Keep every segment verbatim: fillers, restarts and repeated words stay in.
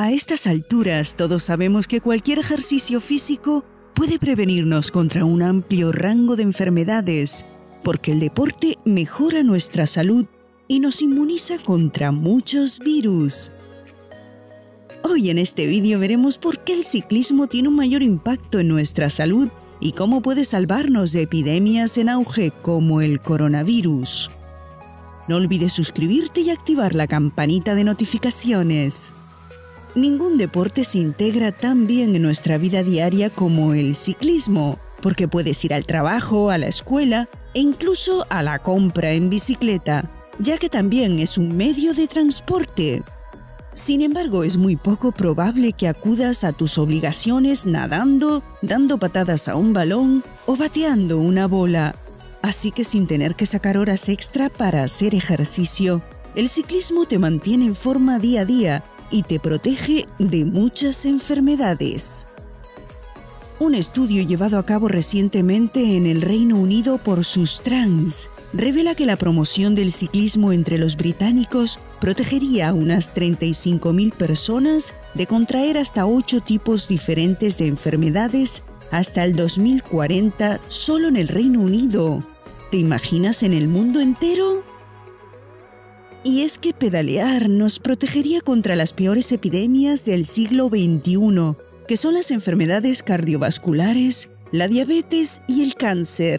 A estas alturas todos sabemos que cualquier ejercicio físico puede prevenirnos contra un amplio rango de enfermedades, porque el deporte mejora nuestra salud y nos inmuniza contra muchos virus. Hoy en este vídeo veremos por qué el ciclismo tiene un mayor impacto en nuestra salud y cómo puede salvarnos de epidemias en auge como el coronavirus. No olvides suscribirte y activar la campanita de notificaciones. Ningún deporte se integra tan bien en nuestra vida diaria como el ciclismo, porque puedes ir al trabajo, a la escuela e incluso a la compra en bicicleta, ya que también es un medio de transporte. Sin embargo, es muy poco probable que acudas a tus obligaciones nadando, dando patadas a un balón o bateando una bola. Así que sin tener que sacar horas extra para hacer ejercicio, el ciclismo te mantiene en forma día a día y te protege de muchas enfermedades. Un estudio llevado a cabo recientemente en el Reino Unido por Sustrans revela que la promoción del ciclismo entre los británicos protegería a unas treinta y cinco mil personas de contraer hasta ocho tipos diferentes de enfermedades hasta el dos mil cuarenta solo en el Reino Unido. ¿Te imaginas en el mundo entero? Y es que pedalear nos protegería contra las peores epidemias del siglo veintiuno, que son las enfermedades cardiovasculares, la diabetes y el cáncer.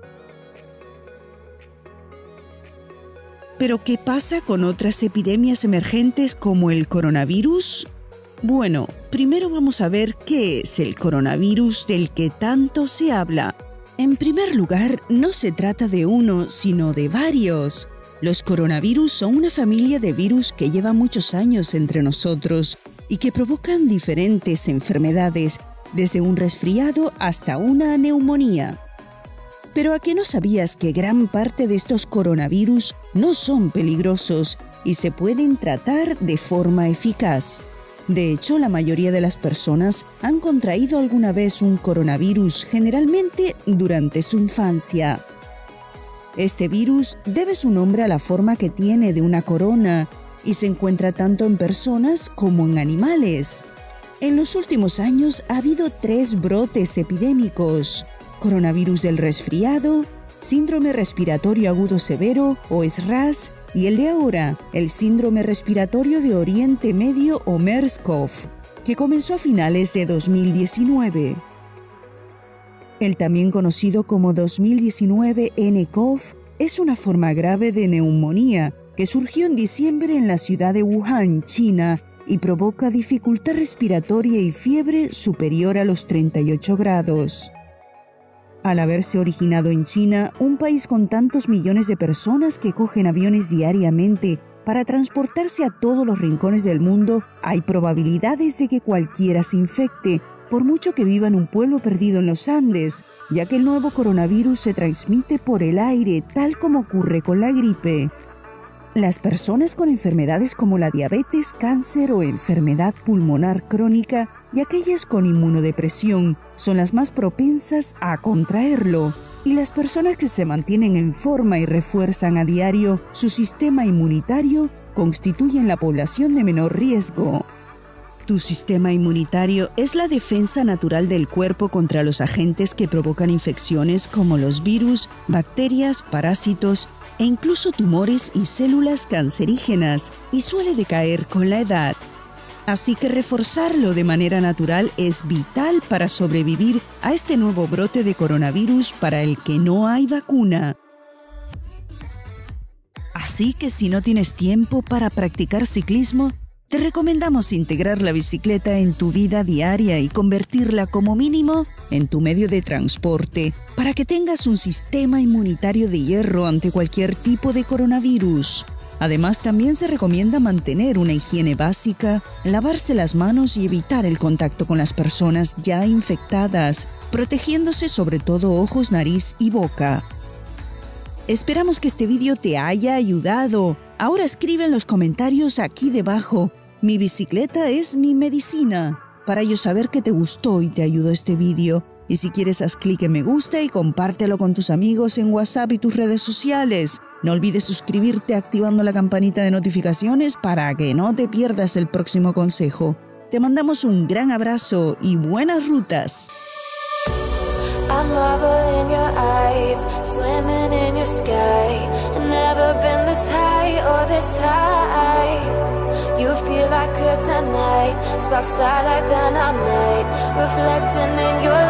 ¿Pero qué pasa con otras epidemias emergentes como el coronavirus? Bueno, primero vamos a ver qué es el coronavirus del que tanto se habla. En primer lugar, no se trata de uno, sino de varios. Los coronavirus son una familia de virus que lleva muchos años entre nosotros y que provocan diferentes enfermedades, desde un resfriado hasta una neumonía. Pero ¿a qué no sabías que gran parte de estos coronavirus no son peligrosos y se pueden tratar de forma eficaz? De hecho, la mayoría de las personas han contraído alguna vez un coronavirus, generalmente durante su infancia. Este virus debe su nombre a la forma que tiene de una corona y se encuentra tanto en personas como en animales. En los últimos años ha habido tres brotes epidémicos: coronavirus del resfriado, síndrome respiratorio agudo severo o S R A S y el de ahora, el síndrome respiratorio de Oriente Medio o MERS-CoV, que comenzó a finales de dos mil diecinueve. El también conocido como dos mil diecinueve N CoV es una forma grave de neumonía que surgió en diciembre en la ciudad de Wuhan, China, y provoca dificultad respiratoria y fiebre superior a los treinta y ocho grados. Al haberse originado en China, un país con tantos millones de personas que cogen aviones diariamente para transportarse a todos los rincones del mundo, hay probabilidades de que cualquiera se infecte, por mucho que viva en un pueblo perdido en los Andes, ya que el nuevo coronavirus se transmite por el aire, tal como ocurre con la gripe. Las personas con enfermedades como la diabetes, cáncer o enfermedad pulmonar crónica y aquellas con inmunodepresión son las más propensas a contraerlo, y las personas que se mantienen en forma y refuerzan a diario su sistema inmunitario constituyen la población de menor riesgo. Tu sistema inmunitario es la defensa natural del cuerpo contra los agentes que provocan infecciones como los virus, bacterias, parásitos e incluso tumores y células cancerígenas, y suele decaer con la edad. Así que reforzarlo de manera natural es vital para sobrevivir a este nuevo brote de coronavirus para el que no hay vacuna. Así que si no tienes tiempo para practicar ciclismo, te recomendamos integrar la bicicleta en tu vida diaria y convertirla como mínimo en tu medio de transporte para que tengas un sistema inmunitario de hierro ante cualquier tipo de coronavirus. Además, también se recomienda mantener una higiene básica, lavarse las manos y evitar el contacto con las personas ya infectadas, protegiéndose sobre todo ojos, nariz y boca. Esperamos que este vídeo te haya ayudado. Ahora escribe en los comentarios aquí debajo: mi bicicleta es mi medicina, para yo saber que te gustó y te ayudó este vídeo. Y si quieres, haz clic en me gusta y compártelo con tus amigos en WhatsApp y tus redes sociales. No olvides suscribirte activando la campanita de notificaciones para que no te pierdas el próximo consejo. Te mandamos un gran abrazo y buenas rutas. I marvel in your eyes, swimming in your sky. I've never been this high or this high. You feel like kryptonite, sparks fly like dynamite, reflecting in your